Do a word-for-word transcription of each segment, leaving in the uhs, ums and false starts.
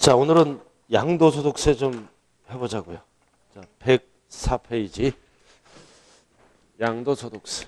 자, 오늘은 양도소득세 좀 해보자고요. 자, 백사 페이지 양도소득세.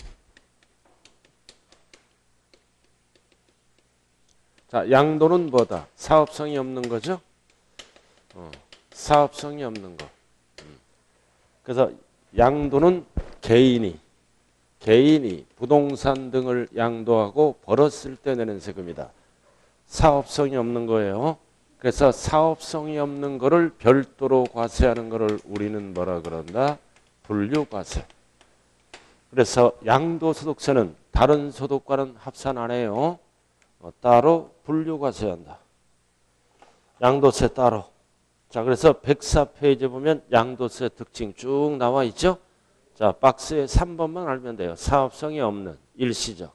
자, 양도는 뭐다? 사업성이 없는 거죠? 어, 사업성이 없는 거. 음. 그래서 양도는 개인이 개인이 부동산 등을 양도하고 벌었을 때 내는 세금이다. 사업성이 없는 거예요. 그래서 사업성이 없는 거를 별도로 과세하는 거를 우리는 뭐라 그런다? 분류과세. 그래서 양도소득세는 다른 소득과는 합산 안 해요. 어, 따로 분류과세한다. 양도세 따로. 자, 그래서 백사 페이지 보면 양도세 특징 쭉 나와 있죠. 자, 박스에 삼 번만 알면 돼요. 사업성이 없는 일시적,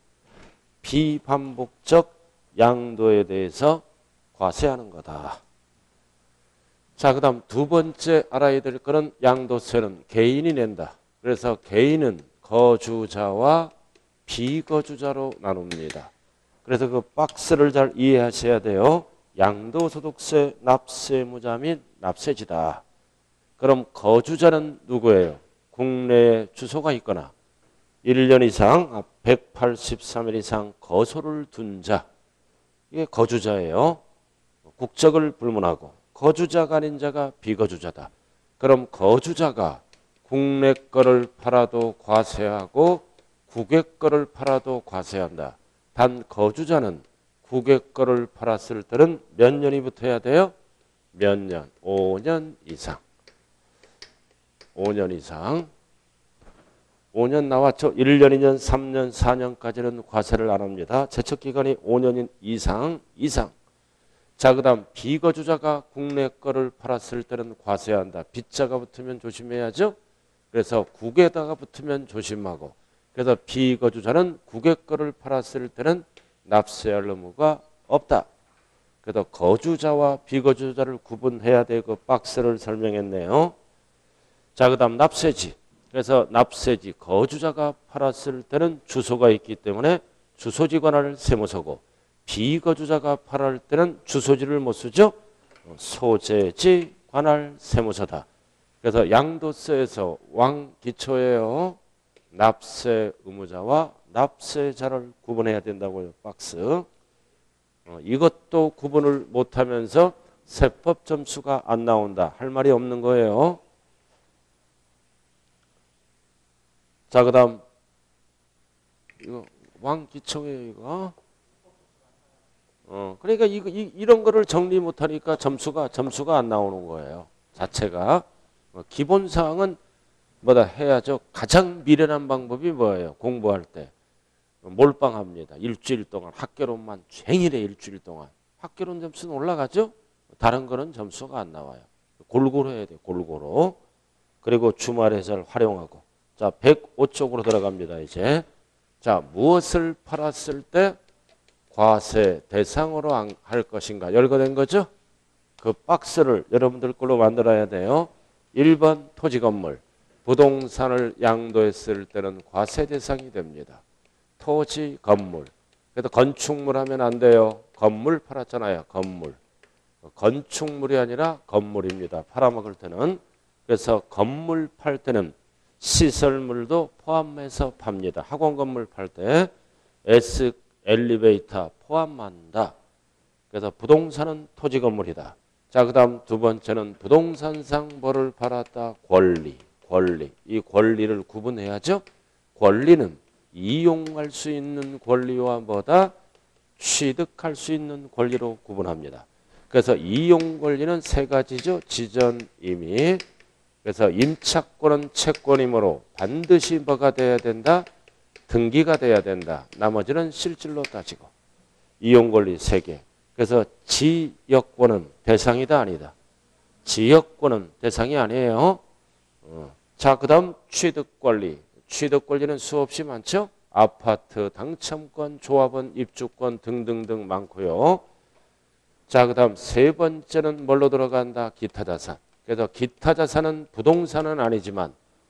비반복적 양도에 대해서 과세하는 거다. 자, 그 다음 두 번째 알아야 될 거는 양도세는 개인이 낸다. 그래서 개인은 거주자와 비거주자로 나눕니다. 그래서 그 박스를 잘 이해하셔야 돼요. 양도소득세 납세무자 및 납세지다. 그럼 거주자는 누구예요? 국내에 주소가 있거나 일 년 이상 백팔십삼 일 이상 거소를 둔 자. 이게 거주자예요. 국적을 불문하고 거주자가 아닌 자가 비거주자다. 그럼 거주자가 국내 거를 팔아도 과세하고 국외 거를 팔아도 과세한다. 단 거주자는 국외 거를 팔았을 때는 몇 년이 붙어야 돼요? 몇 년? 오 년 이상. 오 년 이상. 오 년 나왔죠? 일 년, 이 년, 삼 년, 사 년까지는 과세를 안 합니다. 제척기간이 오 년 이상, 이상. 자, 그 다음 비거주자가 국내 거를 팔았을 때는 과세한다. 빗자가 붙으면 조심해야죠. 그래서 국에다가 붙으면 조심하고. 그래서 비거주자는 국외 거를 팔았을 때는 납세할 의무가 없다. 그래서 거주자와 비거주자를 구분해야 되고 박스를 설명했네요. 자, 그 다음 납세지. 그래서 납세지 거주자가 팔았을 때는 주소가 있기 때문에 주소지 관할 세무서고 비거주자가 팔을 때는 주소지를 못 쓰죠. 소재지 관할 세무서다. 그래서 양도세에서 왕기초예요. 납세 의무자와 납세자를 구분해야 된다고요. 박스. 어, 이것도 구분을 못하면서 세법 점수가 안 나온다. 할 말이 없는 거예요. 자, 그 다음 이거 왕기초예요. 이거. 어, 그러니까 이거, 이, 이런 거를 정리 못하니까 점수가 점수가 안 나오는 거예요. 자체가. 어, 기본사항은 뭐다 해야죠. 가장 미련한 방법이 뭐예요? 공부할 때. 몰빵합니다. 일주일 동안 학교론만 쟁일에 일주일 동안. 학교론 점수는 올라가죠. 다른 거는 점수가 안 나와요. 골고루 해야 돼요. 골고루. 그리고 주말에 잘 활용하고. 자, 백오 쪽으로 들어갑니다. 이제. 자, 무엇을 팔았을 때 과세 대상으로 할 것인가 열거된 거죠. 그 박스를 여러분들 걸로 만들어야 돼요. 일 번 토지 건물. 부동산을 양도했을 때는 과세 대상이 됩니다. 토지 건물. 그래도 건축물 하면 안 돼요. 건물 팔았잖아요. 건물. 건축물이 아니라 건물입니다. 팔아먹을 때는. 그래서 건물 팔 때는 시설물도 포함해서 팝니다. 학원 건물 팔 때 S 엘리베이터 포함한다. 그래서 부동산은 토지 건물이다. 자, 그 다음 두 번째는 부동산상 뭐를 팔았다? 권리. 권리. 이 권리를 구분해야죠. 권리는 이용할 수 있는 권리와 뭐다? 취득할 수 있는 권리로 구분합니다. 그래서 이용 권리는 세 가지죠. 지전, 임의. 그래서 임차권은 채권이므로 반드시 뭐가 돼야 된다? 등기가 돼야 된다. 나머지는 실질로 따지고. 이용권리 세 개. 그래서 지역권은 대상이다 아니다. 지역권은 대상이 아니에요. 어. 자, 그 다음 취득권리. 취득권리는 수없이 많죠. 아파트, 당첨권, 조합원, 입주권 등등등 많고요. 자, 그 다음 세 번째는 뭘로 들어간다? 기타자산. 그래서 기타자산은 부동산은 아니지만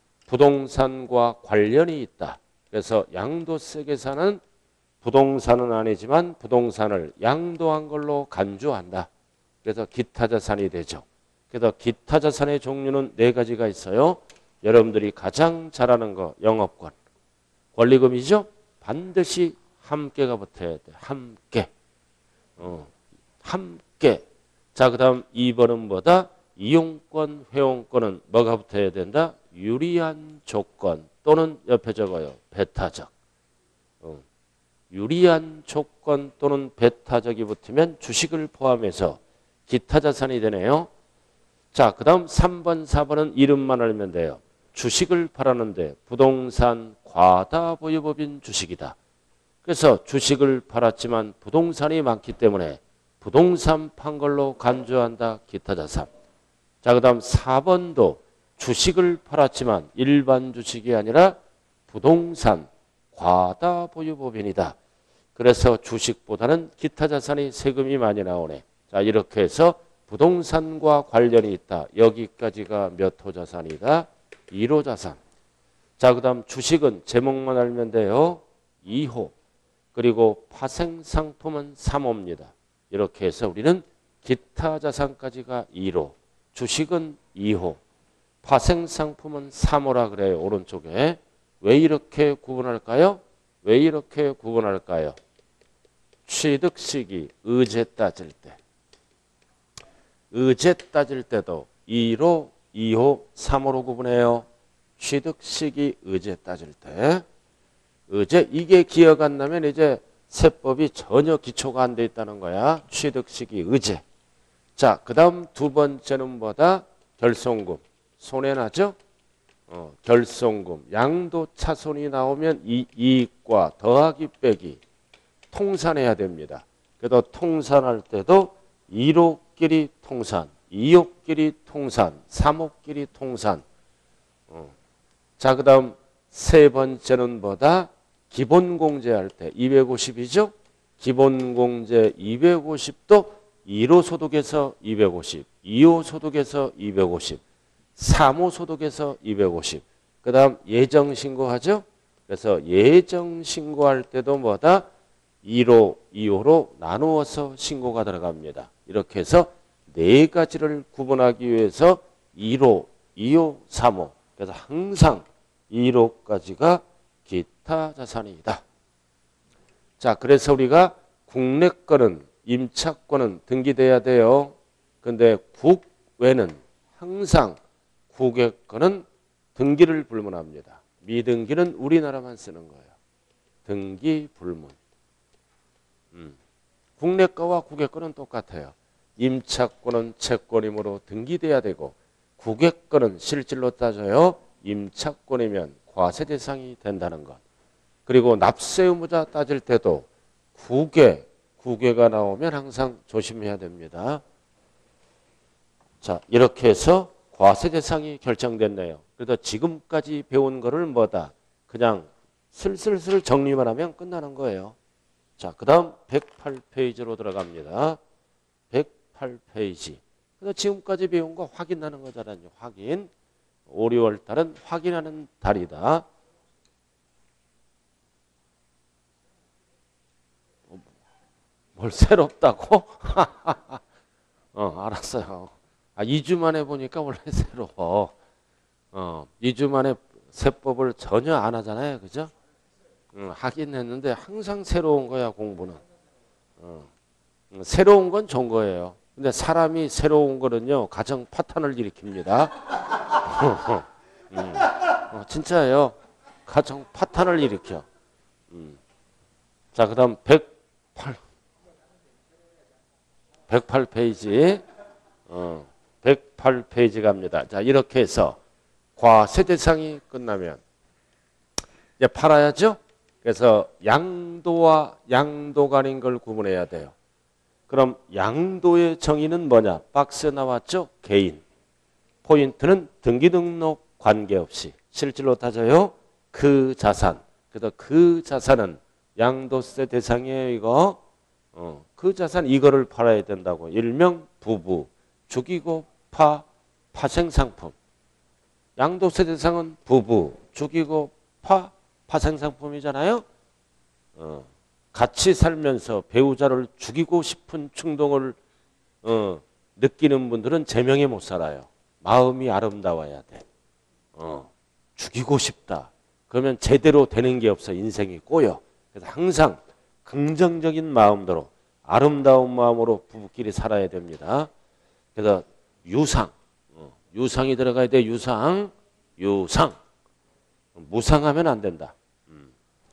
부동산과 관련이 있다. 그래서 양도세 계산은 부동산은 아니지만 부동산을 양도한 걸로 간주한다. 그래서 기타 자산이 되죠. 그래서 기타 자산의 종류는 네 가지가 있어요. 여러분들이 가장 잘 아는 거 영업권. 권리금이죠. 반드시 함께가 붙어야 돼. 함께. 어, 함께. 자, 그 다음 이 번은 뭐다? 이용권, 회원권은 뭐가 붙어야 된다? 유리한 조건 또는 옆에 적어요. 배타적. 어, 유리한 조건 또는 배타적이 붙으면 주식을 포함해서 기타 자산이 되네요. 자, 그 다음 삼 번, 사 번은 이름만 알면 돼요. 주식을 팔았는데 부동산 과다보유법인 주식이다. 그래서 주식을 팔았지만 부동산이 많기 때문에 부동산 판 걸로 간주한다. 기타 자산. 자, 그 다음 사 번도 주식을 팔았지만 일반 주식이 아니라 부동산 과다보유법인이다. 그래서 주식보다는 기타 자산이 세금이 많이 나오네. 자, 이렇게 해서 부동산과 관련이 있다. 여기까지가 몇 호 자산이다? 일 호 자산. 자, 그 다음 주식은 제목만 알면 돼요. 이 호. 그리고 파생상품은 삼 호입니다. 이렇게 해서 우리는 기타 자산까지가 일 호. 주식은 이 호. 파생상품은 삼 호라 그래요. 오른쪽에. 왜 이렇게 구분할까요? 왜 이렇게 구분할까요? 취득 시기, 의제 따질 때. 의제 따질 때도 일 호, 이 호, 삼 호로 구분해요. 취득 시기 의제 따질 때. 의제 이게 기억 안 나면 이제 세법이 전혀 기초가 안 돼 있다는 거야. 취득 시기 의제. 자, 그 다음 두 번째는 뭐다? 결손금. 손해나죠? 어, 결손금. 양도 차손이 나오면 이 이익과 더하기 빼기 통산해야 됩니다. 그래서 통산할 때도 일 호끼리 통산, 이 호끼리 통산, 삼 호끼리 통산. 어. 자, 그 다음 세 번째는 뭐다? 기본공제할 때 이백오십이죠? 기본공제 이백오십도 일 호 소득에서 이백오십, 이 호 소득에서 이백오십, 삼 호 소득에서 이백오십. 그 다음 예정신고하죠? 그래서 예정신고할 때도 뭐다? 일 호, 이 호로 나누어서 신고가 들어갑니다. 이렇게 해서 네 가지를 구분하기 위해서 일 호, 이 호, 삼 호. 그래서 항상 일 호까지가 기타 자산이다. 자, 그래서 우리가 국내 거는 임차권은 등기돼야 돼요. 근데 국외는 항상 국외 거는 등기를 불문합니다. 미등기는 우리나라만 쓰는 거예요. 등기 불문. 음. 국내 거와 국외 거는 똑같아요. 임차권은 채권이므로 등기돼야 되고 국외 거는 실질로 따져요. 임차권이면 과세 대상이 된다는 것. 그리고 납세 의무자 따질 때도 국외, 국외가 나오면 항상 조심해야 됩니다. 자, 이렇게 해서 과세 대상이 결정됐네요. 그래서 지금까지 배운 거를 뭐다? 그냥 슬슬슬 정리만 하면 끝나는 거예요. 자, 그 다음 백팔 페이지로 들어갑니다. 백팔 페이지. 그래서 지금까지 배운 거 확인하는 거잖아요. 확인. 오, 유월 달은 확인하는 달이다. 뭘 새롭다고? 어, 알았어요. 아, 이 주 만에 보니까 원래 새로워. 어, 이 주 만에 세법을 전혀 안 하잖아요. 그죠? 음, 하긴 했는데 항상 새로운 거야, 공부는. 어, 음, 새로운 건 좋은 거예요. 근데 사람이 새로운 거는요, 가정 파탄을 일으킵니다. 음, 어, 진짜예요. 가정 파탄을 일으켜. 음. 자, 그 다음 백팔, 백팔 페이지. 어, 백팔 페이지 갑니다. 자, 이렇게 해서 과세 대상이 끝나면 이제 팔아야죠. 그래서 양도와 양도가 아닌 걸 구분해야 돼요. 그럼 양도의 정의는 뭐냐? 박스에 나왔죠? 개인. 포인트는 등기등록 관계없이 실질로 따져요. 그 자산. 그래서 그 자산은 양도세 대상이에요. 이거. 어, 그 자산 이거를 팔아야 된다고. 일명 부부, 죽이고 파, 파생상품. 양도세 대상은 부부, 죽이고 파, 파생상품이잖아요. 어, 같이 살면서 배우자를 죽이고 싶은 충동을 어, 느끼는 분들은 제명에 못 살아요. 마음이 아름다워야 돼. 어, 죽이고 싶다. 그러면 제대로 되는 게 없어. 인생이 꼬여. 그래서 항상 긍정적인 마음으로 아름다운 마음으로 부부끼리 살아야 됩니다. 그래서 유상. 어, 유상이 들어가야 돼. 유상. 유상. 무상하면 안 된다. 음.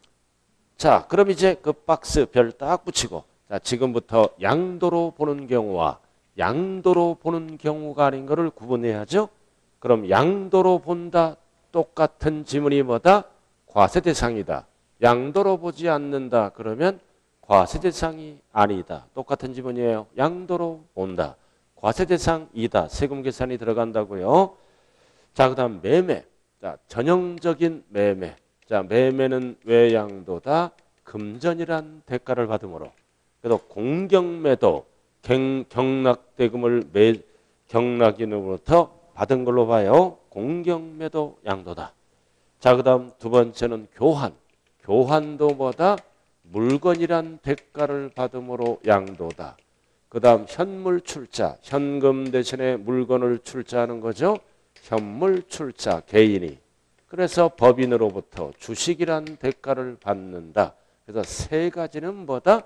자, 그럼 이제 그 박스 별 딱 붙이고 자, 지금부터 양도로 보는 경우와 양도로 보는 경우가 아닌 것을 구분해야죠. 그럼 양도로 본다. 똑같은 지문이 뭐다? 과세대상이다. 양도로 보지 않는다. 그러면 과세대상이 아니다. 똑같은 지문이에요. 양도로 본다. 과세대상이다. 세금 계산이 들어간다고요. 자, 그 다음 매매. 자, 전형적인 매매. 자, 매매는 왜 양도다? 금전이란 대가를 받음으로. 그래서 공경매도 경, 경락대금을 매, 경락인으로부터 받은 걸로 봐요. 공경매도 양도다. 자, 그 다음 두 번째는 교환. 교환도 뭐다? 물건이란 대가를 받음으로 양도다. 그 다음 현물 출자. 현금 대신에 물건을 출자하는 거죠. 현물 출자. 개인이. 그래서 법인으로부터 주식이란 대가를 받는다. 그래서 세 가지는 뭐다?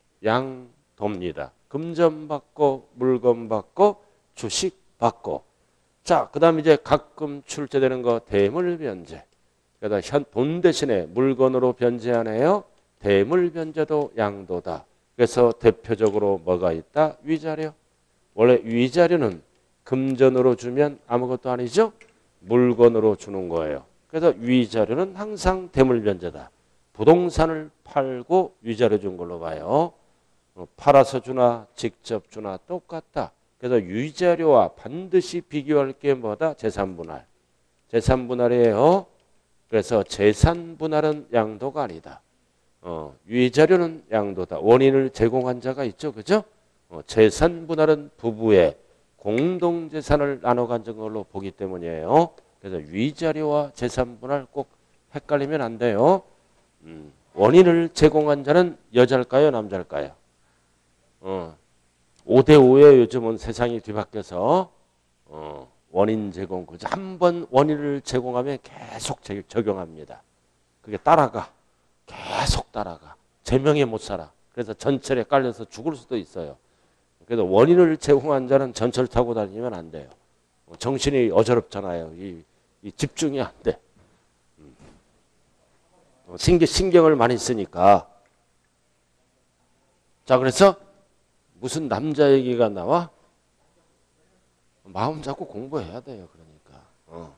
양도입니다. 금전 받고 물건 받고 주식 받고. 자, 그 다음 이제 가끔 출제되는 거 대물 변제. 그래서 현 돈 대신에 물건으로 변제하네요. 대물 변제도 양도다. 그래서 대표적으로 뭐가 있다? 위자료. 원래 위자료는 금전으로 주면 아무것도 아니죠. 물건으로 주는 거예요. 그래서 위자료는 항상 대물 변제다. 부동산을 팔고 위자료 준 걸로 봐요. 팔아서 주나 직접 주나 똑같다. 그래서 위자료와 반드시 비교할 게 뭐다? 재산분할. 재산분할이에요. 그래서 재산분할은 양도가 아니다. 어, 위자료는 양도다. 원인을 제공한 자가 있죠. 그죠? 어, 재산분할은 부부의 공동재산을 나눠 가진 걸로 보기 때문이에요. 그래서 위자료와 재산분할 꼭 헷갈리면 안 돼요. 음, 원인을 제공한 자는 여자일까요? 남자일까요? 어, 오 대 오에 요즘은 세상이 뒤바뀌어서 어, 원인 제공. 한 번 원인을 제공하면 계속 적용합니다. 그게 따라가. 계속 따라가. 제명에 못 살아. 그래서 전철에 깔려서 죽을 수도 있어요. 그래서 원인을 제공한 자는 전철 타고 다니면 안 돼요. 정신이 어지럽잖아요. 이, 이 집중이 안 돼. 신경, 신경을 많이 쓰니까. 자, 그래서 무슨 남자 얘기가 나와? 마음 잡고 공부해야 돼요. 그러니까. 어.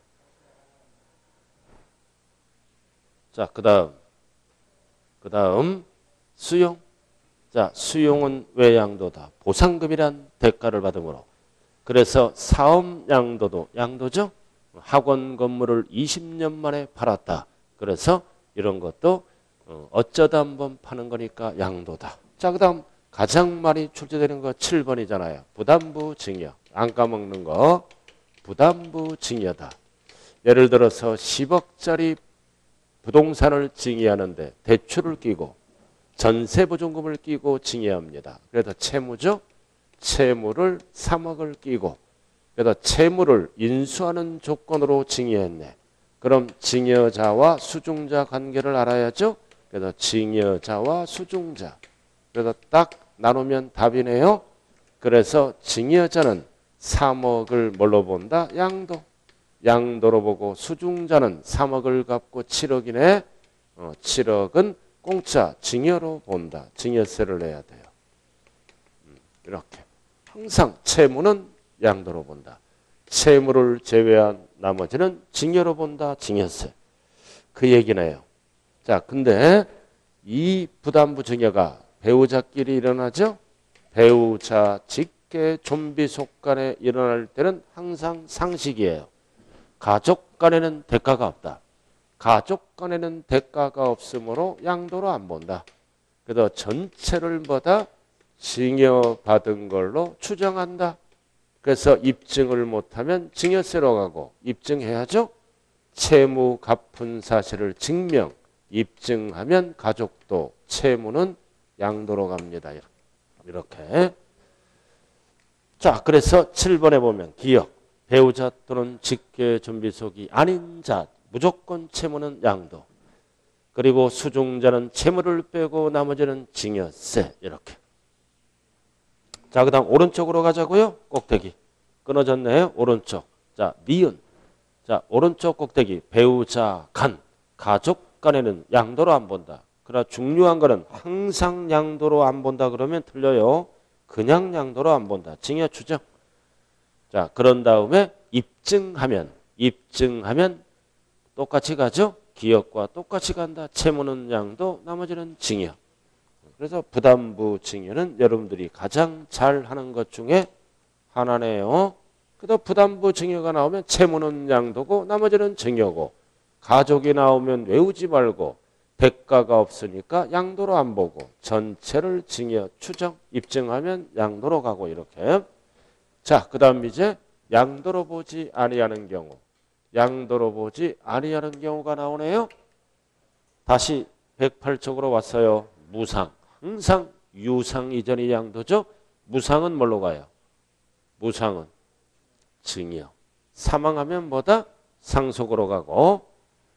자, 그 다음. 그 다음 수용. 자, 수용은 왜 양도다? 보상금이란 대가를 받음으로. 그래서 사업 양도도 양도죠. 학원 건물을 이십 년 만에 팔았다. 그래서 이런 것도 어쩌다 한번 파는 거니까 양도다. 자, 그 다음 가장 많이 출제되는 거 칠 번이잖아요. 부담부 증여. 안 까먹는 거. 부담부 증여다. 예를 들어서 십억짜리 부동산을 증여하는데 대출을 끼고 전세보증금을 끼고 증여합니다. 그래서 채무죠. 채무를 삼억을 끼고 그래서 채무를 인수하는 조건으로 증여했네. 그럼 증여자와 수중자 관계를 알아야죠. 그래서 증여자와 수중자. 그래서 딱 나누면 답이네요. 그래서 증여자는 삼억을 뭘로 본다? 양도. 양도로 보고 수중자는 삼억을 갚고 칠억이네. 어, 칠억은 공짜 증여로 본다. 증여세를 내야 돼요. 음, 이렇게. 항상 채무는 양도로 본다. 채무를 제외한 나머지는 증여로 본다. 증여세. 그 얘기네요. 자, 근데 이 부담부 증여가 배우자끼리 일어나죠. 배우자 직계 좀비 속간에 일어날 때는 항상 상식이에요. 가족 간에는 대가가 없다. 가족 간에는 대가가 없으므로 양도로 안 본다. 그래서 전체를 뭐다? 증여받은 걸로 추정한다. 그래서 입증을 못하면 증여세로 가고 입증해야죠. 채무 갚은 사실을 증명, 입증하면 가족도 채무는 양도로 갑니다. 이렇게. 자, 그래서 칠 번에 보면 기역, 배우자 또는 직계 준비속이 아닌 자, 무조건 채무는 양도. 그리고 수중자는 채무를 빼고 나머지는 징여세. 이렇게. 자, 그 다음 오른쪽으로 가자고요. 꼭대기. 끊어졌네요. 오른쪽. 자, 니은. 자, 오른쪽 꼭대기. 배우자 간. 가족 간에는 양도로 안 본다. 그러나 중요한 거는 항상 양도로 안 본다 그러면 틀려요. 그냥 양도로 안 본다. 징여 추정. 자, 그런 다음에 입증하면, 입증하면 똑같이 가죠. 기역과 똑같이 간다. 채무는 양도, 나머지는 징여. 그래서 부담부 징여는 여러분들이 가장 잘하는 것 중에 하나네요. 그래서 부담부 징여가 나오면 채무는 양도고 나머지는 징여고, 가족이 나오면 외우지 말고 대가가 없으니까 양도로 안 보고 전체를 징여 추정 입증하면 양도로 가고 이렇게. 자, 그 다음 이제 양도로 보지 아니하는 경우, 양도로 보지 아니하는 경우가 나오네요. 다시 백팔 쪽으로 왔어요. 무상. 항상 유상 이전이 양도죠. 무상은 뭘로 가요? 무상은 징여. 사망하면 뭐다? 상속으로 가고.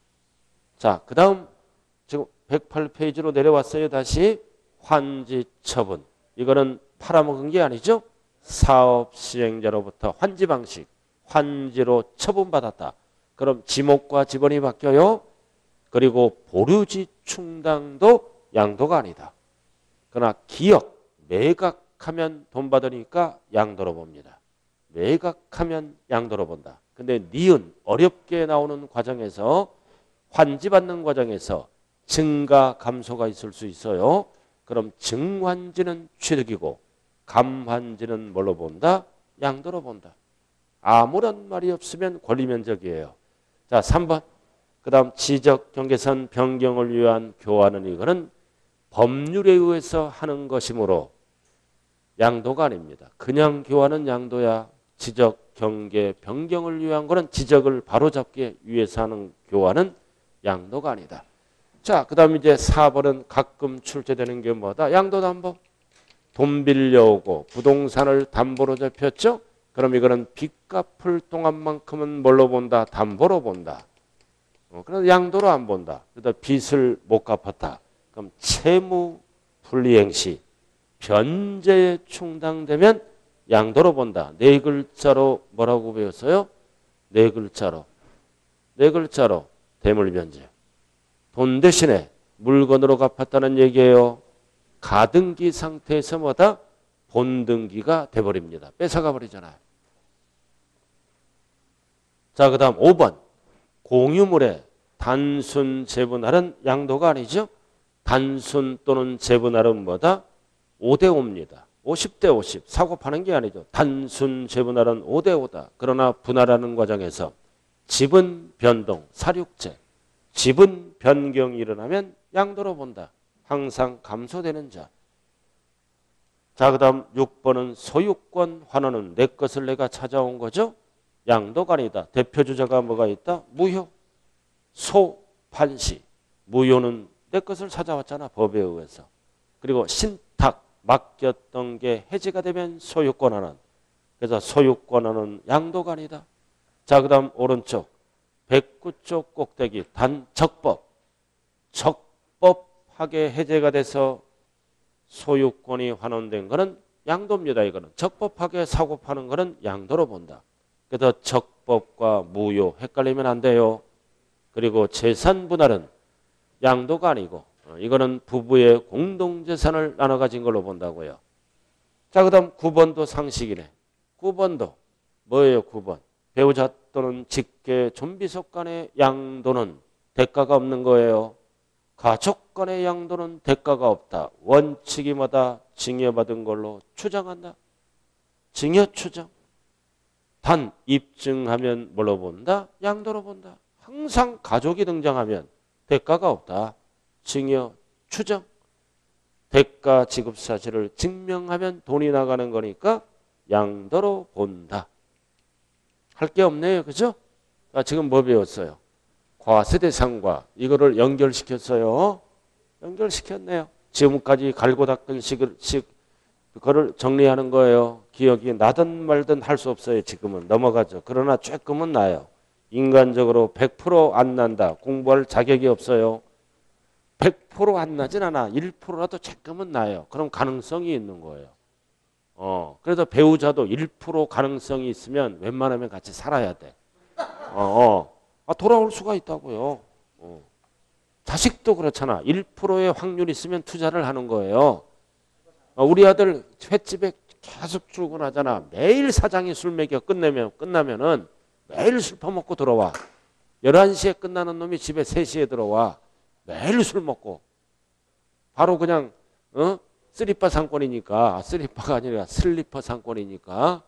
자, 그 다음 지금 백팔 페이지로 내려왔어요. 다시 환지 처분. 이거는 팔아먹은 게 아니죠. 사업 시행자로부터 환지 방식, 환지로 처분받았다. 그럼 지목과 지번이 바뀌어요. 그리고 보류지 충당도 양도가 아니다. 그러나 기역, 매각하면 돈 받으니까 양도로 봅니다. 매각하면 양도로 본다. 근데 니은, 어렵게 나오는 과정에서 환지받는 과정에서 증가 감소가 있을 수 있어요. 그럼 증환지는 취득이고 감환지는 뭘로 본다? 양도로 본다. 아무런 말이 없으면 권리면적이에요. 자, 삼 번. 그 다음 지적 경계선 변경을 위한 교환은 이거는 법률에 의해서 하는 것이므로 양도가 아닙니다. 그냥 교환은 양도야. 지적 경계 변경을 위한 거는 지적을 바로잡기 위해서 하는 교환은 양도가 아니다. 자, 그 다음 이제 사 번은 가끔 출제되는 게 뭐다? 양도담보. 돈 빌려오고 부동산을 담보로 잡혔죠? 그럼 이거는 빚 갚을 동안만큼은 뭘로 본다? 담보로 본다. 어, 그래서 양도로 안 본다. 그래서 빚을 못 갚았다. 그럼 채무 불이행 시 변제에 충당되면 양도로 본다. 네 글자로 뭐라고 배웠어요? 네 글자로. 네 글자로 대물변제. 돈 대신에 물건으로 갚았다는 얘기예요. 가등기 상태에서 뭐다? 본등기가 돼버립니다. 뺏어가 버리잖아요. 자, 그 다음 오 번. 공유물의 단순 재분할은 양도가 아니죠. 단순 또는 재분할은 뭐다? 오 대 오입니다. 오십 대 오십. 사고 파는 게 아니죠. 단순 재분할은 오 대 오다. 그러나 분할하는 과정에서 지분 변동, 사륙제, 지분 변경이 일어나면 양도로 본다. 항상 감소되는 자. 자, 그 다음 육 번은 소유권 환원은 내 것을 내가 찾아온 거죠. 양도가 아니다. 대표주자가 뭐가 있다? 무효. 소판시. 무효는 내 것을 찾아왔잖아. 법에 의해서. 그리고 신탁. 맡겼던 게 해지가 되면 소유권 환원. 그래서 소유권 환원은 양도가 아니다. 자, 그 다음 오른쪽. 백구 쪽 꼭대기. 단 적법. 적법하게 해제가 돼서 소유권이 환원된 거는 양도입니다. 이거는 적법하게 사고 파는 거는 양도로 본다. 그래서 적법과 무효 헷갈리면 안 돼요. 그리고 재산 분할은 양도가 아니고 이거는 부부의 공동재산을 나눠 가진 걸로 본다고요. 자, 그 다음 구 번도 상식이네. 구 번도 뭐예요? 구 번. 배우자 또는 직계 좀비속 간의 양도는 대가가 없는 거예요. 가족 간의 양도는 대가가 없다. 원칙이 뭐다? 징여받은 걸로 추정한다. 징여 추정. 단 입증하면 뭘로 본다? 양도로 본다. 항상 가족이 등장하면 대가가 없다. 징여 추정. 대가 지급 사실을 증명하면 돈이 나가는 거니까 양도로 본다. 할 게 없네요. 그죠? 아, 지금 뭐 배웠어요? 과세대상과 이거를 연결시켰어요. 연결시켰네요. 지금까지 갈고 닦은 식을, 식, 그거를 정리하는 거예요. 기억이 나든 말든 할 수 없어요. 지금은 넘어가죠. 그러나 조금은 나요. 인간적으로 백 퍼센트 안 난다. 공부할 자격이 없어요. 백 퍼센트 안 나진 않아. 일 퍼센트라도 조금은 나요. 그럼 가능성이 있는 거예요. 어, 그래서 배우자도 일 퍼센트 가능성이 있으면 웬만하면 같이 살아야 돼. 어, 어. 아, 돌아올 수가 있다고요. 어. 자식도 그렇잖아. 일 퍼센트의 확률이 있으면 투자를 하는 거예요. 어, 우리 아들 횟집에 계속 출근하잖아. 매일 사장이 술 먹여 끝내면, 끝나면은 매일 술 퍼먹고 들어와. 열한 시에 끝나는 놈이 집에 세 시에 들어와. 매일 술 먹고. 바로 그냥, 어? 슬리퍼 상권이니까. 슬리퍼가 아니라 슬리퍼 상권이니까.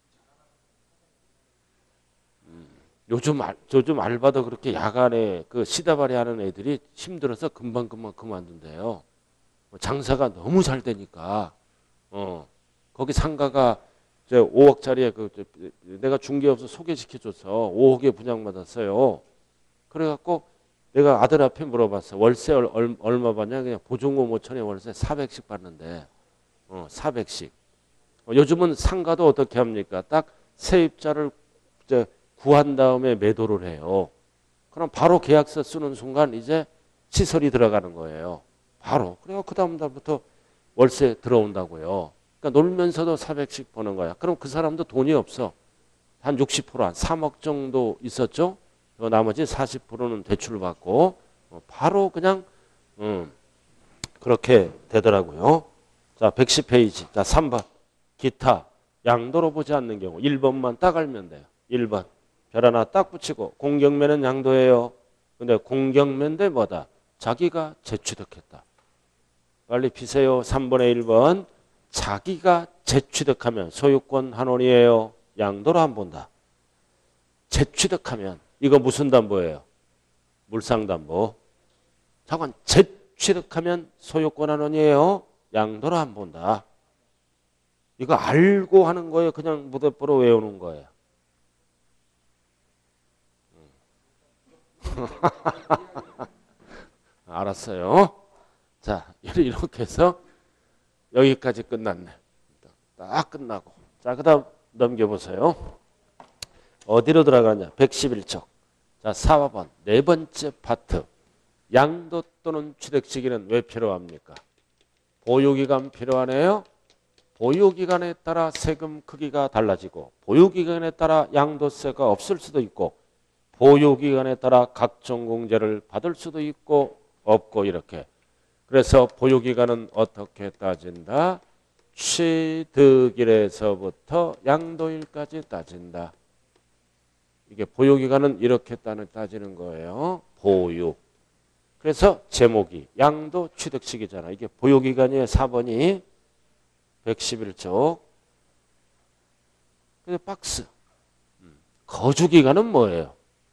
음, 요즘, 알, 요즘 알바도 그렇게 야간에 그 시다발이 하는 애들이 힘들어서 금방금방 그만둔대요. 장사가 너무 잘 되니까. 어, 거기 상가가 저 오억짜리에 그 내가 중개업소 소개시켜줘서 오억에 분양받았어요. 그래갖고 내가 아들 앞에 물어봤어. 월세 얼, 얼마 받냐? 그냥 보증금 오천에 월세 사백씩 받는데, 어, 사백씩. 어, 요즘은 상가도 어떻게 합니까? 딱 세입자를 이제 구한 다음에 매도를 해요. 그럼 바로 계약서 쓰는 순간 이제 시설이 들어가는 거예요. 바로. 그래서 그 다음 달부터 월세 들어온다고요. 그러니까 놀면서도 사백씩 버는 거야. 그럼 그 사람도 돈이 없어. 한 육십 퍼센트, 한 삼억 정도 있었죠. 나머지 사십 퍼센트는 대출 받고 바로 그냥 음, 그렇게 되더라고요. 자, 백십 페이지. 자, 삼 번. 기타. 양도로 보지 않는 경우. 일 번만 딱 알면 돼요. 일 번. 별 하나 딱 붙이고 공경매는 양도예요. 근데 공경매인데 뭐다? 자기가 재취득했다. 빨리 피세요. 삼 번의 일 번. 자기가 재취득하면 소유권 환원이에요. 양도로 안 본다. 재취득하면 이거 무슨 담보예요? 물상담보. 잠깐 재취득하면 소유권 환원이에요. 양도로 안 본다. 이거 알고 하는 거예요? 그냥 무대뽀로 외우는 거예요? 알았어요. 자, 이렇게 해서 여기까지 끝났네. 딱 끝나고. 자, 그 다음 넘겨보세요. 어디로 들어가냐? 백십일 쪽. 자, 사 번. 네 번째 파트. 양도 또는 취득 시기는 왜 필요합니까? 보유기간 필요하네요. 보유기간에 따라 세금 크기가 달라지고 보유기간에 따라 양도세가 없을 수도 있고 보유기간에 따라 각종 공제를 받을 수도 있고 없고 이렇게. 그래서 보유기간은 어떻게 따진다? 취득일에서부터 양도일까지 따진다. 이게 보유기간은 이렇게 따지는 거예요. 보유. 그래서 제목이 양도 취득시기잖아. 이게 보유기간이에요. 사 번이 백십일 쪽. 그래서 박스. 거주기간은 뭐예요?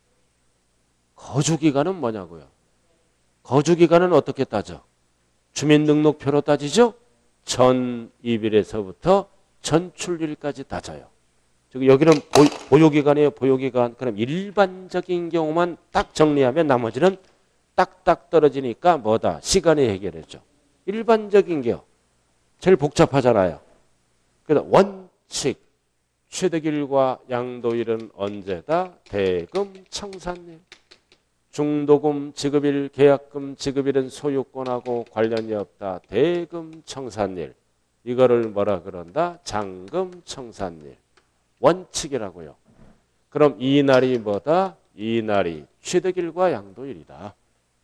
거주기간은 뭐냐고요? 거주기간은 어떻게 따져? 주민등록표로 따지죠? 전입일에서부터 전출일까지 따져요. 여기는 보유기간이에요. 보유기간. 그럼 일반적인 경우만 딱 정리하면 나머지는 딱딱 떨어지니까 뭐다? 시간이 해결해줘. 일반적인 경우. 제일 복잡하잖아요. 그래서 원칙. 취득일과 양도일은 언제다? 대금 청산일. 중도금 지급일, 계약금 지급일은 소유권하고 관련이 없다. 대금 청산일. 이거를 뭐라 그런다? 잔금 청산일. 원칙이라고요. 그럼 이 날이 뭐다? 이 날이 취득일과 양도일이다.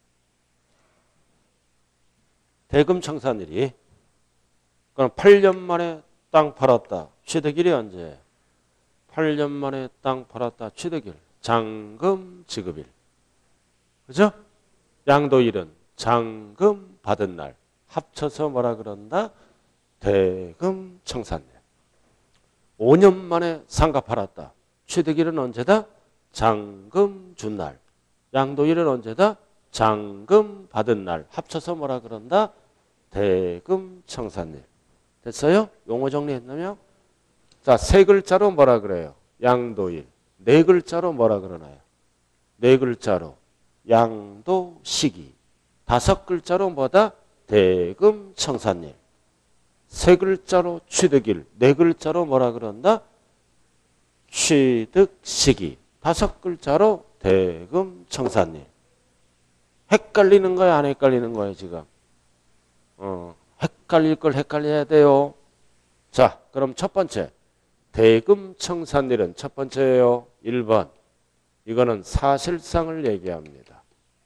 대금 청산일이. 그럼 팔 년 만에 땅 팔았다. 취득일이 언제? 팔 년 만에 땅 팔았다. 취득일. 잔금 지급일. 그죠? 양도일은 잔금 받은 날. 합쳐서 뭐라 그런다? 대금 청산일. 오 년 만에 상가 팔았다. 취득일은 언제다? 잔금 준 날. 양도일은 언제다? 잔금 받은 날. 합쳐서 뭐라 그런다? 대금 청산일. 됐어요? 용어 정리했나요? 자, 세 글자로 뭐라 그래요? 양도일. 네 글자로 뭐라 그러나요? 네 글자로 양도 시기. 다섯 글자로 뭐다? 대금 청산일. 세 글자로 취득일, 네 글자로 뭐라 그런다? 취득시기. 다섯 글자로 대금청산일. 헷갈리는 거야, 안 헷갈리는 거야, 지금? 어, 헷갈릴 걸 헷갈려야 돼요. 자, 그럼 첫 번째. 대금청산일은 첫 번째예요. 일 번. 이거는 사실상을 얘기합니다.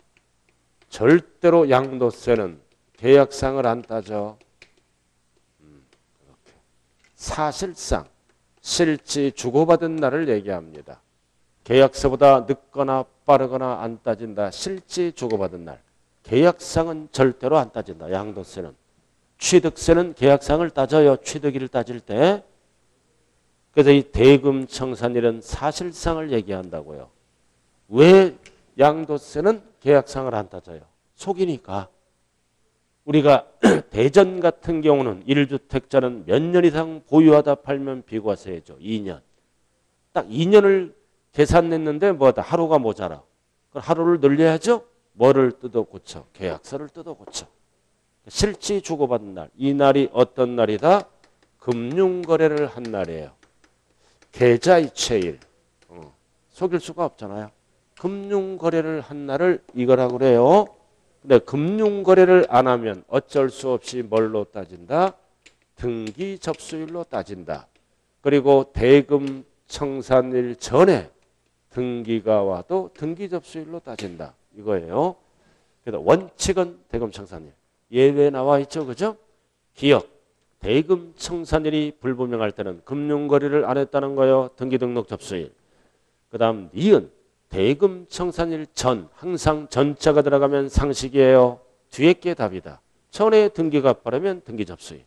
절대로 양도세는 계약상을 안 따져. 음, 이렇게. 사실상 실제 주고받은 날을 얘기합니다. 계약서보다 늦거나 빠르거나 안 따진다. 실제 주고받은 날. 계약상은 절대로 안 따진다. 양도세는. 취득세는 계약상을 따져요. 취득일을 따질 때. 그래서 이 대금청산일은 사실상을 얘기한다고요. 왜 양도세는 계약상을 안 따져요? 속이니까. 우리가 대전 같은 경우는 일 주택자는 몇 년 이상 보유하다 팔면 비과세죠. 이 년. 딱 이 년을 계산냈는데 뭐다? 하루가 모자라. 그럼 하루를 늘려야죠? 뭐를 뜯어 고쳐? 계약서를 뜯어 고쳐. 실제 주고받은 날. 이 날이 어떤 날이다? 금융거래를 한 날이에요. 계좌이체일. 어, 속일 수가 없잖아요. 금융거래를 한 날을 이거라고 그래요. 근데 금융거래를 안 하면 어쩔 수 없이 뭘로 따진다? 등기 접수일로 따진다. 그리고 대금 청산일 전에 등기가 와도 등기 접수일로 따진다. 이거예요. 그래서 원칙은 대금 청산일. 예외 나와 있죠. 그죠? 기억. 대금 청산일이 불분명할 때는 금융거래를 안 했다는 거예요. 등기 등록 접수일. 그 다음 니은. 대금 청산일 전. 항상 전자가 들어가면 상식이에요. 뒤에 게 답이다. 전에 등기가 빠르면 등기 접수일.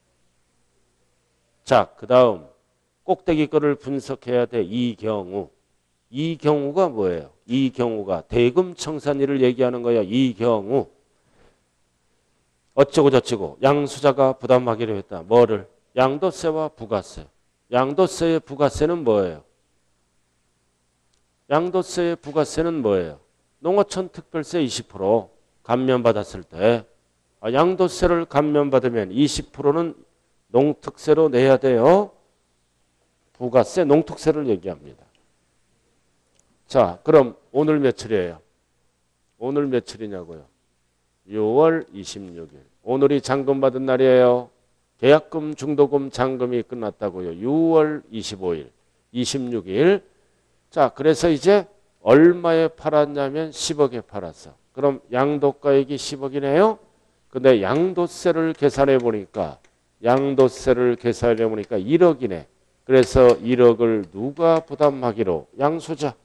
자, 그 다음 꼭대기 거를 분석해야 돼. 이 경우. 이 경우가 뭐예요? 이 경우가 대금 청산일을 얘기하는 거예요. 이 경우. 어쩌고 저쩌고 양수자가 부담하기로 했다. 뭐를? 양도세와 부가세. 양도세의 부가세는 뭐예요? 양도세의 부가세는 뭐예요? 농어촌 특별세 이십 퍼센트 감면받았을 때 양도세를 감면받으면 이십 퍼센트는 농특세로 내야 돼요. 부가세, 농특세를 얘기합니다. 자, 그럼 오늘 며칠이에요? 오늘 며칠이냐고요? 유월 이십육일. 오늘이 잔금 받은 날이에요. 계약금, 중도금, 잔금이 끝났다고요. 유월 이십오일, 이십육일. 자, 그래서 이제 얼마에 팔았냐면 십억에 팔았어. 그럼 양도가액이 십억이네요. 근데 양도세를 계산해 보니까 양도세를 계산해 보니까 일억이네. 그래서 일억을 누가 부담하기로? 양수자.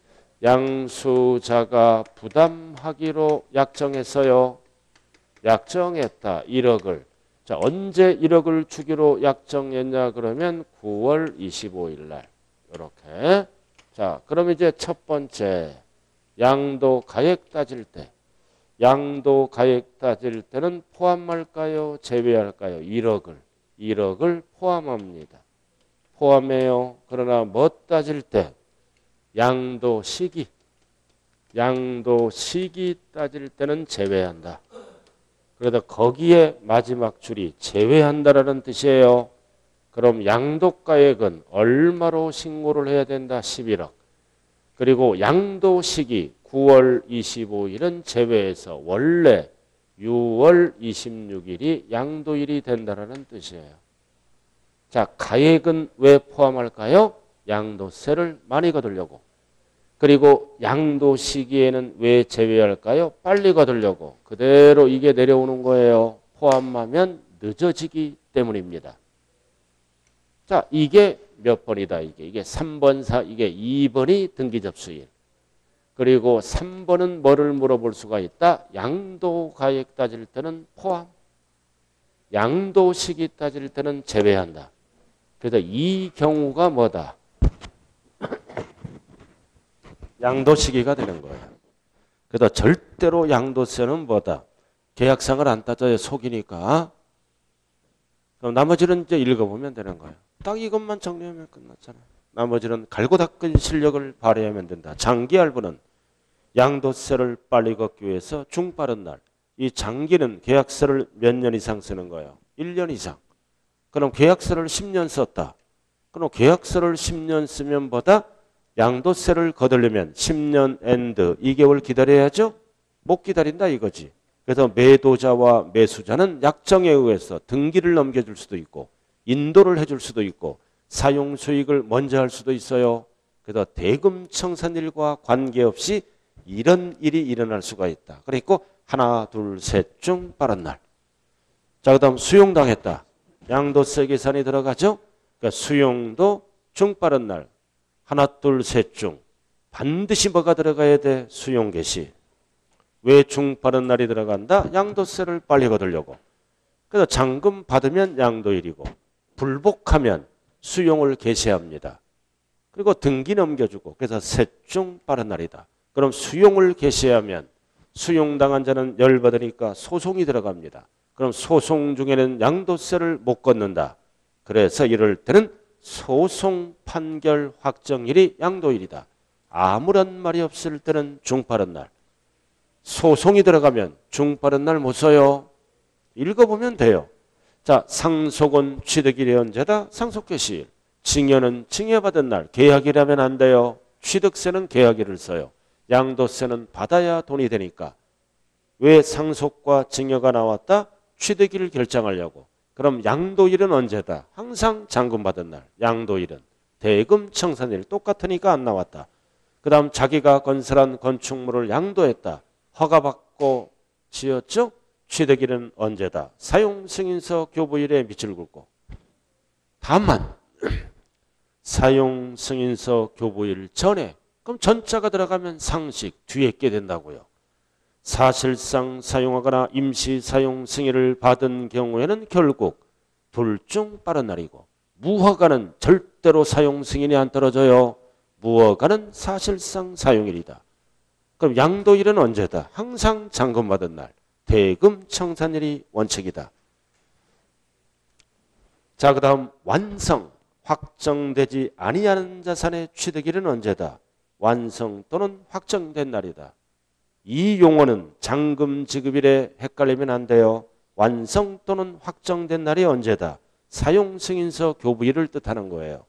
양수자가 부담하기로 약정했어요. 약정했다. 일억을. 자, 언제 일억을 주기로 약정했냐 그러면 구월 이십오일 날. 이렇게. 자, 그럼 이제 첫 번째 양도 가액 따질 때. 양도 가액 따질 때는 포함할까요? 제외할까요? 일억을. 일억을 포함합니다. 포함해요. 그러나 뭐 따질 때? 양도 시기. 양도 시기 따질 때는 제외한다. 그래서 거기에 마지막 줄이 제외한다라는 뜻이에요. 그럼 양도가액은 얼마로 신고를 해야 된다? 십일억. 그리고 양도 시기 구월 이십오일은 제외해서 원래 유월 이십육일이 양도일이 된다라는 뜻이에요. 자, 가액은 왜 포함할까요? 양도세를 많이 거두려고. 그리고 양도 시기에는 왜 제외할까요? 빨리 거두려고. 그대로 이게 내려오는 거예요. 포함하면 늦어지기 때문입니다. 자, 이게 몇 번이다? 이게 이게 삼 번, 사, 이게 이 번이 등기 접수일. 그리고 삼 번은 뭐를 물어볼 수가 있다? 양도 가액 따질 때는 포함. 양도 시기 따질 때는 제외한다. 그래서 이 경우가 뭐다? 양도 시기가 되는 거예요. 그래서 절대로 양도세는 뭐다? 계약상을 안 따져요. 속이니까. 그럼 나머지는 이제 읽어보면 되는 거예요. 딱 이것만 정리하면 끝났잖아요. 나머지는 갈고 닦은 실력을 발휘하면 된다. 장기 할부는 양도세를 빨리 걷기 위해서 중빠른 날. 이 장기는 계약서를 몇 년 이상 쓰는 거예요? 일 년 이상. 그럼 계약서를 십 년 썼다. 그럼 계약서를 십 년 쓰면 보다 양도세를 거두려면 십 년 엔드 이 개월 기다려야죠? 못 기다린다 이거지. 그래서 매도자와 매수자는 약정에 의해서 등기를 넘겨줄 수도 있고 인도를 해줄 수도 있고 사용 수익을 먼저 할 수도 있어요. 그래서 대금 청산일과 관계없이 이런 일이 일어날 수가 있다. 그리고 하나 둘 셋 중 빠른 날. 자, 그 다음 수용당했다. 양도세 계산이 들어가죠. 그러니까 수용도 중 빠른 날. 하나 둘 셋 중 반드시 뭐가 들어가야 돼? 수용 개시. 왜 중 빠른 날이 들어간다? 양도세를 빨리 거두려고. 그래서 잔금 받으면 양도일이고 불복하면 수용을 개시합니다. 그리고 등기 넘겨주고 그래서 셋 중 빠른 날이다. 그럼 수용을 개시하면 수용당한 자는 열받으니까 소송이 들어갑니다. 그럼 소송 중에는 양도세를 못 걷는다. 그래서 이럴 때는 소송 판결 확정일이 양도일이다. 아무런 말이 없을 때는 중빠른 날. 소송이 들어가면 중빠른 날 못 써요. 읽어보면 돼요. 자, 상속은 취득일이 언제다? 상속개시일. 징여는 징여받은 날. 계약이라면 안 돼요. 취득세는 계약일을 써요. 양도세는 받아야 돈이 되니까. 왜 상속과 징여가 나왔다? 취득일을 결정하려고. 그럼 양도일은 언제다? 항상 잔금 받은 날. 양도일은. 대금 청산일 똑같으니까 안 나왔다. 그 다음 자기가 건설한 건축물을 양도했다. 허가받고 지었죠? 취득일은 언제다? 사용승인서 교부일에 밑을 긋고. 다만 사용승인서 교부일 전에 그럼 전자가 들어가면 상식 뒤에 있게 된다고요. 사실상 사용하거나 임시 사용 승인을 받은 경우에는 결국 둘 중 빠른 날이고 무허가는 절대로 사용 승인이 안 떨어져요. 무허가는 사실상 사용일이다. 그럼 양도일은 언제다? 항상 잔금 받은 날. 대금 청산일이 원칙이다. 자, 그 다음 완성. 확정되지 아니하는 자산의 취득일은 언제다? 완성 또는 확정된 날이다. 이 용어는 잔금 지급일에 헷갈리면 안 돼요. 완성 또는 확정된 날이 언제다? 사용 승인서 교부일을 뜻하는 거예요.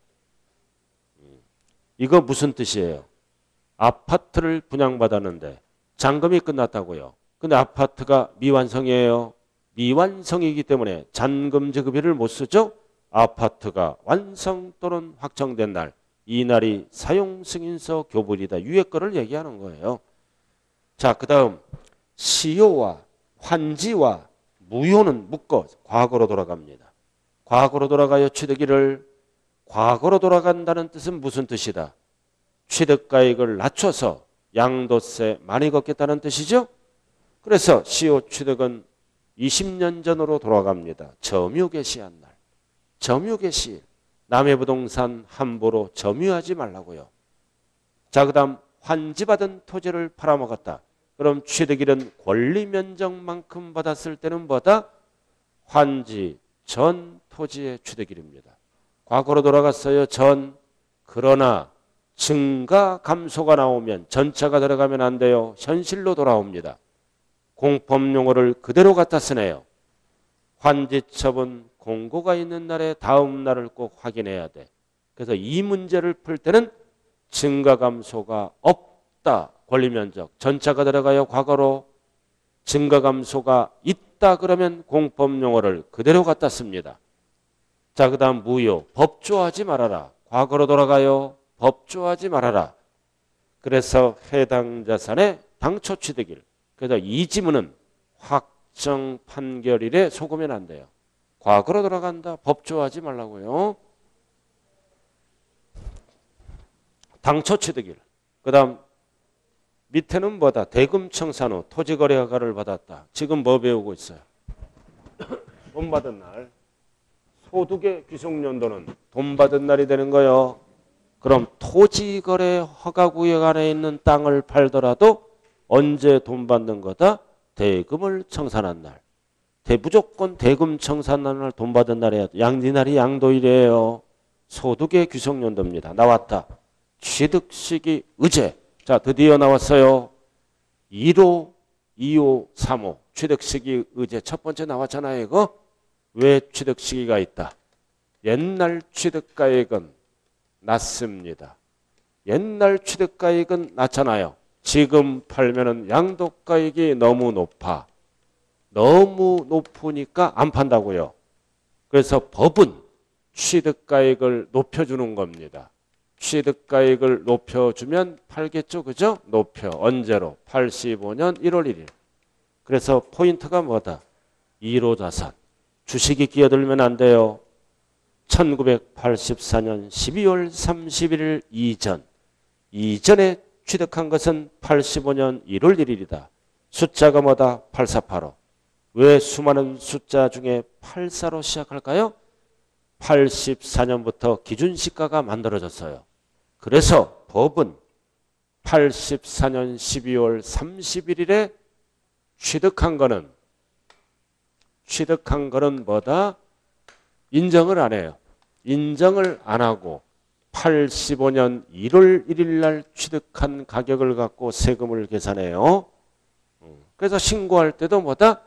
이거 무슨 뜻이에요? 아파트를 분양받았는데 잔금이 끝났다고요. 근데 아파트가 미완성이에요. 미완성이기 때문에 잔금 지급일을 못 쓰죠. 아파트가 완성 또는 확정된 날. 이 날이 사용 승인서 교부일이다. 위에 거를 얘기하는 거예요. 자, 그 다음 시효와 환지와 무효는 묶어 과거로 돌아갑니다. 과거로 돌아가요. 취득일을. 과거로 돌아간다는 뜻은 무슨 뜻이다? 취득가액을 낮춰서 양도세 많이 걷겠다는 뜻이죠. 그래서 시효 취득은 이십 년 전으로 돌아갑니다. 점유개시한 날. 점유개시. 남의 부동산 함부로 점유하지 말라고요. 자, 그 다음 환지받은 토지를 팔아먹었다. 그럼 취득일은 권리 면적만큼 받았을 때는 뭐다? 환지 전 토지의 취득일입니다. 과거로 돌아갔어요. 전. 그러나 증가 감소가 나오면 전차가 들어가면 안 돼요. 현실로 돌아옵니다. 공법용어를 그대로 갖다 쓰네요. 환지처분 공고가 있는 날에 다음 날을 꼭 확인해야 돼. 그래서 이 문제를 풀 때는 증가 감소가 없다. 권리면적. 전차가 들어가요. 과거로. 증가 감소가 있다. 그러면 공법용어를 그대로 갖다 씁니다. 자, 그 다음 무효. 법조하지 말아라. 과거로 돌아가요. 법조하지 말아라. 그래서 해당 자산의 당초 취득일. 그래서 이 지문은 확정 판결일에 속으면 안 돼요. 과거로 돌아간다. 법조하지 말라고요. 당초 취득일. 그 다음 밑에는 뭐다? 대금 청산 후 토지거래 허가를 받았다. 지금 뭐 배우고 있어요? 돈 받은 날. 소득의 귀속연도는 돈 받은 날이 되는 거예요. 그럼 토지거래 허가 구역 안에 있는 땅을 팔더라도 언제 돈 받는 거다? 대금을 청산한 날. 무조건 대금 청산한 날 돈 받은 날이에요. 양리날이 양도일이에요. 소득의 귀속연도입니다. 나왔다. 취득시기 의제. 자, 드디어 나왔어요. 일 호, 이 호, 삼 호. 취득시기 의제 첫 번째 나왔잖아요. 이거. 왜 취득시기가 있다? 옛날 취득가액은 낮습니다. 옛날 취득가액은 낮잖아요. 지금 팔면은 양도가액이 너무 높아. 너무 높으니까 안 판다고요. 그래서 법은 취득가액을 높여주는 겁니다. 취득가액을 높여주면 팔겠죠. 그죠? 높여. 언제로? 팔십오 년 일월 일일. 그래서 포인트가 뭐다? 일 호 자산. 주식이 끼어들면 안 돼요. 천구백팔십사 년 십이월 삼십일 이전. 이전에 취득한 것은 팔십오 년 일월 일일이다. 숫자가 뭐다? 팔사팔오. 왜 수많은 숫자 중에 팔사로 시작할까요? 팔십사 년부터 기준시가가 만들어졌어요. 그래서 법은 팔십사 년 십이월 삼십일일에 취득한 거는 취득한 거는 뭐다? 인정을 안 해요. 인정을 안 하고 팔십오 년 일월 일일 날 취득한 가격을 갖고 세금을 계산해요. 그래서 신고할 때도 뭐다?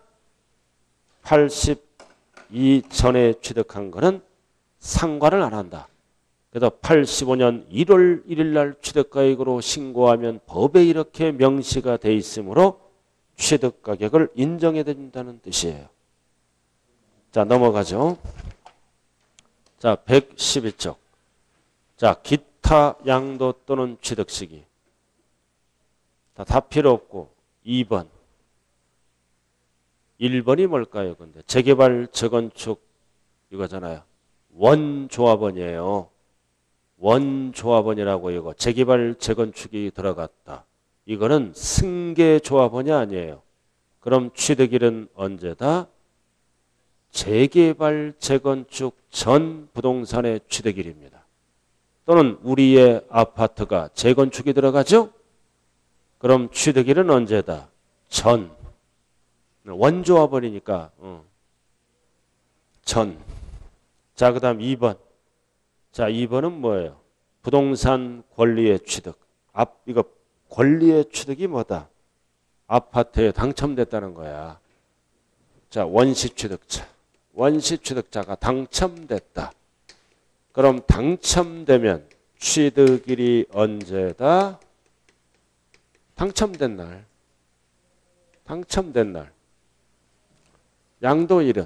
팔십이 전에 취득한 거는 상관을 안 한다. 그래서 팔십오 년 일월 일일 날 취득가액으로 신고하면 법에 이렇게 명시가 돼 있으므로 취득가격을 인정해야 된다는 뜻이에요. 자, 넘어가죠. 자, 백십이 쪽. 자, 기타 양도 또는 취득 시기. 다, 다 필요 없고 이 번. 일 번이 뭘까요? 근데 재개발 재건축 이거잖아요. 원조합원이에요. 원조합원이라고 이거 재개발 재건축이 들어갔다. 이거는 승계조합원이 아니에요. 그럼 취득일은 언제다? 재개발 재건축 전 부동산의 취득일입니다. 또는 우리의 아파트가 재건축이 들어가죠? 그럼 취득일은 언제다? 전. 원조합원이니까 어. 전. 자, 그 다음 이 번. 자, 이 번은 뭐예요? 부동산 권리의 취득. 앞 이거 권리의 취득이 뭐다? 아파트에 당첨됐다는 거야. 자, 원시 취득자. 원시 취득자가 당첨됐다. 그럼 당첨되면 취득일이 언제다? 당첨된 날. 당첨된 날. 양도일은?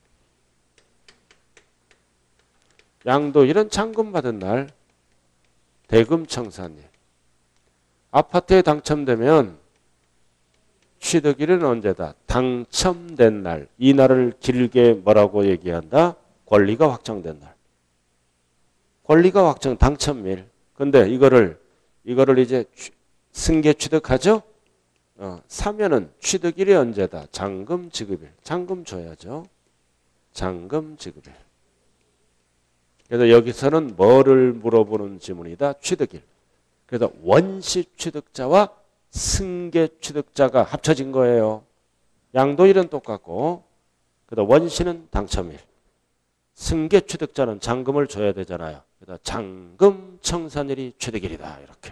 양도일은 잔금받은 날. 대금청산일. 아파트에 당첨되면 취득일은 언제다? 당첨된 날. 이 날을 길게 뭐라고 얘기한다? 권리가 확정된 날. 권리가 확정, 당첨일. 근데 이거를, 이거를 이제 승계 취득하죠? 어, 사면은 취득일이 언제다? 잔금 지급일. 잔금 줘야죠. 잔금 지급일. 그래서 여기서는 뭐를 물어보는 지문이다? 취득일. 그래서 원시 취득자와 승계 취득자가 합쳐진 거예요. 양도일은 똑같고, 그래서 원시는 당첨일. 승계 취득자는 잔금을 줘야 되잖아요. 그래서 잔금 청산일이 취득일이다. 이렇게.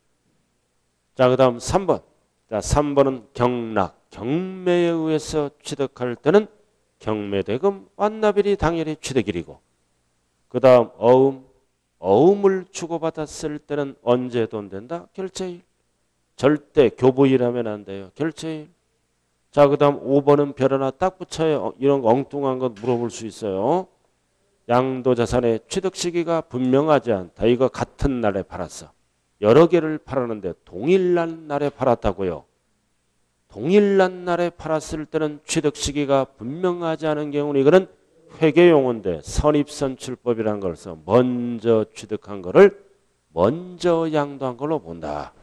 자, 그 다음 삼 번. 자, 삼 번은 경락, 경매에 의해서 취득할 때는 경매대금 완납일이 당일이 취득일이고, 그 다음 어음, 어음을 주고받았을 때는 언제 돈 된다? 결제일. 절대 교부일하면 안 돼요. 결제일. 자, 그 다음 오 번은 별 하나 딱 붙여요. 이런 거 엉뚱한 거 물어볼 수 있어요. 양도자산의 취득 시기가 분명하지 않다. 이거 같은 날에 팔았어. 여러 개를 팔았는데 동일한 날에 팔았다고요. 동일한 날에 팔았을 때는 취득 시기가 분명하지 않은 경우는 이거는 회계용어인데 선입선출법이라는 걸 써. 먼저 취득한 거를 먼저 양도한 걸로 본다.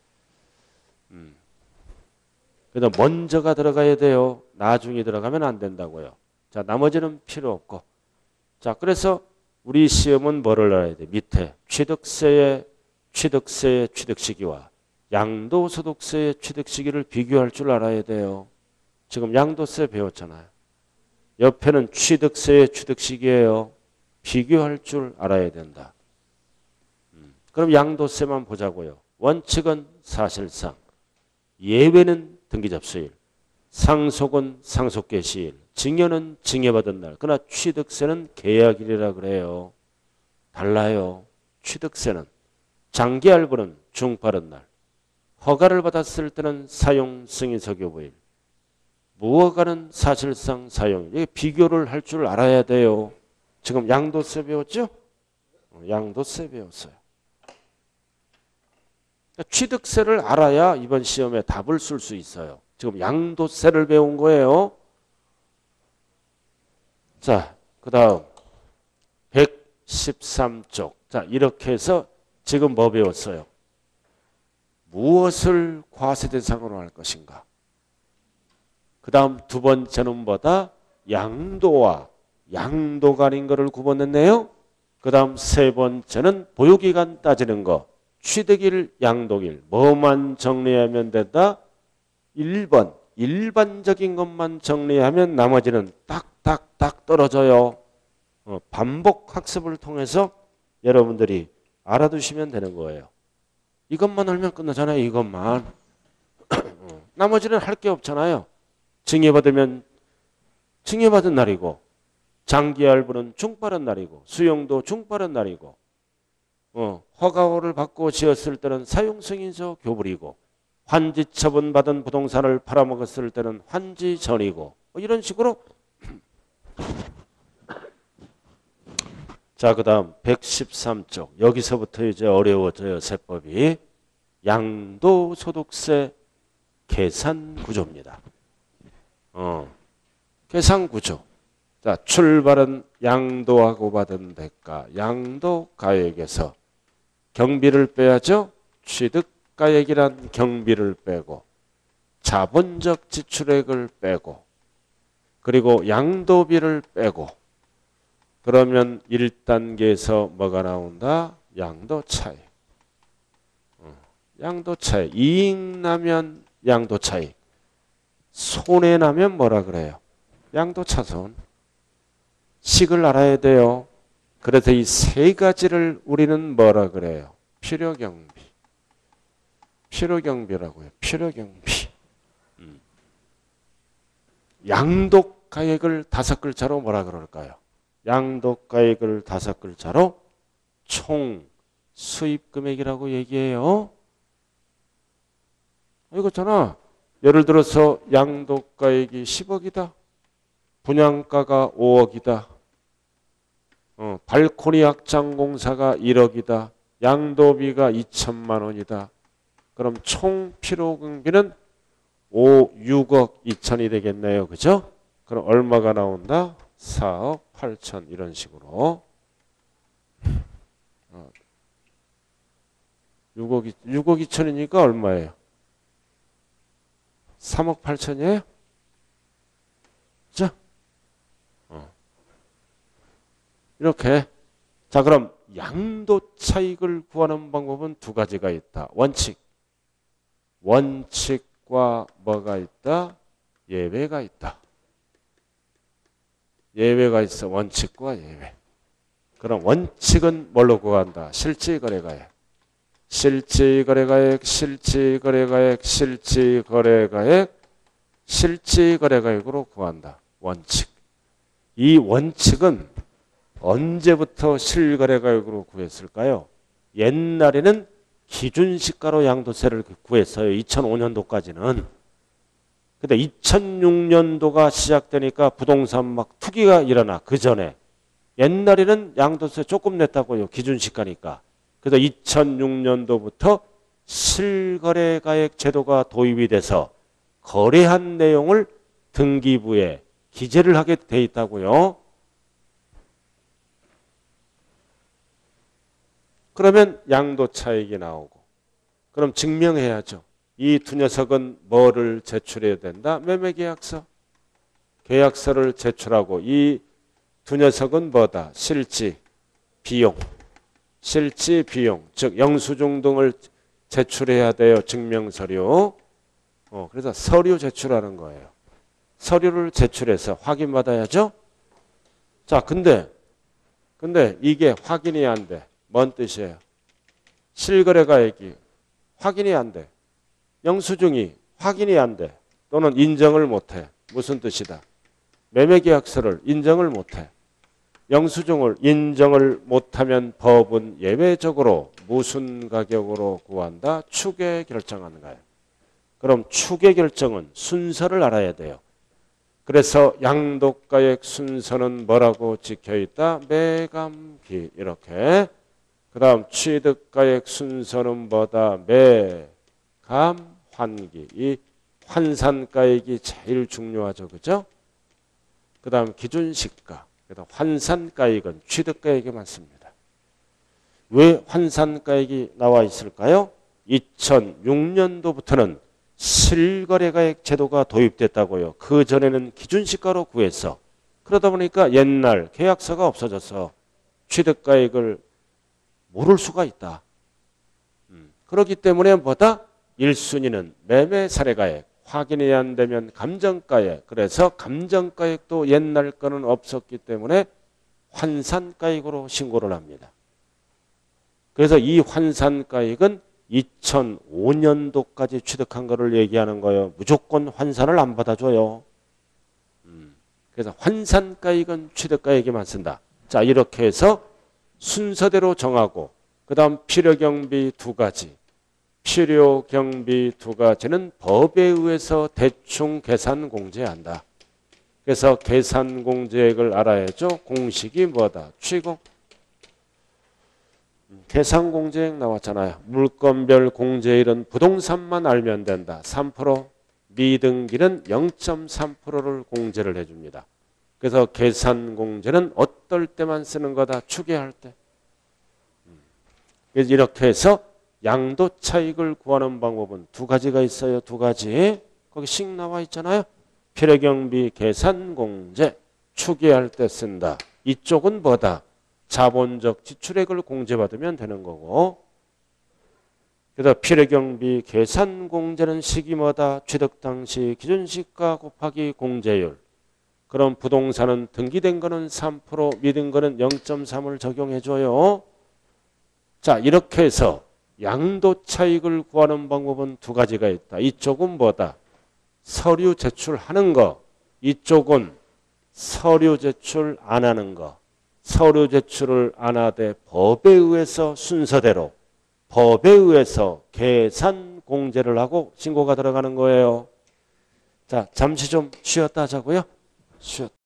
음. 그래서 먼저가 들어가야 돼요. 나중에 들어가면 안 된다고요. 자, 나머지는 필요 없고. 자, 그래서 우리 시험은 뭐를 알아야 돼? 밑에 취득세의 취득세의 취득 시기와 양도소득세의 취득 시기를 비교할 줄 알아야 돼요. 지금 양도세 배웠잖아요. 옆에는 취득세의 취득 시기예요. 비교할 줄 알아야 된다. 음. 그럼 양도세만 보자고요. 원칙은 사실상, 예외는 등기접수일, 상속은 상속개시일, 징여는 징여받은 날. 그러나 취득세는 계약일이라 그래요. 달라요. 취득세는. 장기할부는 중빠른 날. 허가를 받았을 때는 사용 승인서 교부일. 무허가는 사실상 사용일. 이게 비교를 할 줄 알아야 돼요. 지금 양도세 배웠죠? 양도세 배웠어요. 취득세를 알아야 이번 시험에 답을 쓸 수 있어요. 지금 양도세를 배운 거예요. 자, 그 다음 백십삼 쪽. 자, 이렇게 해서 지금 뭐 배웠어요? 무엇을 과세 대상으로 할 것인가? 그 다음 두 번째는 뭐다? 양도와 양도가 아닌 거를 구분했네요. 그 다음 세 번째는 보유기간 따지는 거. 취득일, 양도일. 뭐만 정리하면 된다? 일 번. 일반적인 것만 정리하면 나머지는 딱딱딱 떨어져요. 어, 반복 학습을 통해서 여러분들이 알아두시면 되는 거예요. 이것만 알면 끝나잖아요. 이것만. 나머지는 할 게 없잖아요. 징여받으면 징여받은 날이고 장기할부는 중빠른 날이고 수용도 중빠른 날이고 어, 허가를 받고 지었을 때는 사용승인서 교부리고 환지 처분받은 부동산을 팔아먹었을 때는 환지 전이고 뭐 이런 식으로. 자, 그 다음 백십삼 쪽. 여기서부터 이제 어려워져요. 세법이. 양도소득세 계산구조입니다. 어, 계산구조. 자, 출발은 양도하고 받은 대가, 양도가액에서 경비를 빼야죠. 취득가액이란 경비를 빼고 자본적 지출액을 빼고 그리고 양도비를 빼고 그러면 일 단계에서 뭐가 나온다? 양도차익. 양도차익. 이익 나면 양도차익. 손해 나면 뭐라 그래요? 양도차손. 식을 알아야 돼요. 그래서 이 세 가지를 우리는 뭐라 그래요? 필요경비. 필요경비라고요. 필요경비. 음. 양도가액을 다섯 글자로 뭐라 그럴까요? 양도가액을 다섯 글자로 총 수입금액이라고 얘기해요. 이거잖아. 예를 들어서 양도가액이 십억이다. 분양가가 오억이다. 어, 발코니 확장공사가 일억이다. 양도비가 이천만 원이다. 그럼 총 필요경비는 오, 육억 이천이 되겠네요. 그죠? 그럼 얼마가 나온다? 사억 팔천 이런 식으로. 어, 육억, 육억 이천이니까 얼마예요? 삼억 팔천이에요? 자, 어. 이렇게. 자, 그럼 양도 차익을 구하는 방법은 두 가지가 있다. 원칙. 원칙과 뭐가 있다? 예외가 있다. 예외가 있어. 원칙과 예외. 그럼 원칙은 뭘로 구한다? 실질거래가액. 실질거래가액, 실질거래가액, 실질거래가액, 실질거래가액으로 구한다. 원칙. 이 원칙은 언제부터 실거래가액으로 구했을까요? 옛날에는 기준시가로 양도세를 구했어요. 이천오 년도까지는. 근데 이천육 년도가 시작되니까 부동산 막 투기가 일어나. 그 전에. 옛날에는 양도세 조금 냈다고요. 기준시가니까. 그래서 이천육 년도부터 실거래가액 제도가 도입이 돼서 거래한 내용을 등기부에 기재를 하게 돼 있다고요. 그러면 양도차익이 나오고 그럼 증명해야죠. 이 두 녀석은 뭐를 제출해야 된다? 매매계약서. 계약서를 제출하고 이 두 녀석은 뭐다? 실지, 비용. 실지, 비용. 즉 영수증 등을 제출해야 돼요. 증명서류. 어, 그래서 서류 제출하는 거예요. 서류를 제출해서 확인받아야죠. 자, 근데 근데 이게 확인이 안 돼. 뭔 뜻이에요? 실거래가액이 확인이 안 돼. 영수증이 확인이 안 돼. 또는 인정을 못 해. 무슨 뜻이다? 매매계약서를 인정을 못해. 영수증을 인정을 못하면 법은 예외적으로 무슨 가격으로 구한다? 추계 결정하는 거예요. 그럼 추계 결정은 순서를 알아야 돼요. 그래서 양도가액 순서는 뭐라고 적혀있다? 매감기 이렇게. 그 다음 취득가액 순서는 뭐다? 매감환기. 이 환산가액이 제일 중요하죠. 그죠? 그 다음 기준시가. 그 다음 환산가액은 취득가액이 많습니다. 왜 환산가액이 나와 있을까요? 이천육 년도부터는 실거래가액 제도가 도입됐다고요. 그 전에는 기준시가로 구했어. 그러다 보니까 옛날 계약서가 없어져서 취득가액을 모를 수가 있다. 음. 그렇기 때문에 뭐다? 일 순위는 매매사례가액, 확인이 안 되면 감정가액. 그래서 감정가액도 옛날 거는 없었기 때문에 환산가액으로 신고를 합니다. 그래서 이 환산가액은 이천오 년도까지 취득한 거를 얘기하는 거예요. 무조건 환산을 안 받아줘요. 음. 그래서 환산가액은 취득가액에만 쓴다. 자, 이렇게 해서 순서대로 정하고 그 다음 필요경비 두 가지. 필요경비 두 가지는 법에 의해서 대충 계산 공제한다. 그래서 계산 공제액을 알아야죠. 공식이 뭐다? 취공. 계산 공제액 나왔잖아요. 물건별 공제일은 부동산만 알면 된다. 삼 퍼센트. 미등기는 영 점 삼 퍼센트를 공제를 해줍니다. 그래서 계산 공제는 어떨 때만 쓰는 거다? 추계할 때. 그래서 이렇게 해서 양도 차익을 구하는 방법은 두 가지가 있어요. 두 가지. 거기 씩 나와 있잖아요. 필요경비 계산 공제. 추계할 때 쓴다. 이쪽은 뭐다? 자본적 지출액을 공제받으면 되는 거고. 그래서 필요경비 계산 공제는 식이 뭐다? 취득 당시 기준시가 곱하기 공제율. 그럼 부동산은 등기된 거는 삼 퍼센트, 미등 거는 영 점 삼을 적용해줘요. 자, 이렇게 해서 양도 차익을 구하는 방법은 두 가지가 있다. 이쪽은 뭐다? 서류 제출하는 거. 이쪽은 서류 제출 안 하는 거. 서류 제출을 안 하되 법에 의해서 순서대로 법에 의해서 계산 공제를 하고 신고가 들어가는 거예요. 자, 잠시 좀 쉬었다 하자고요. 쉬었다.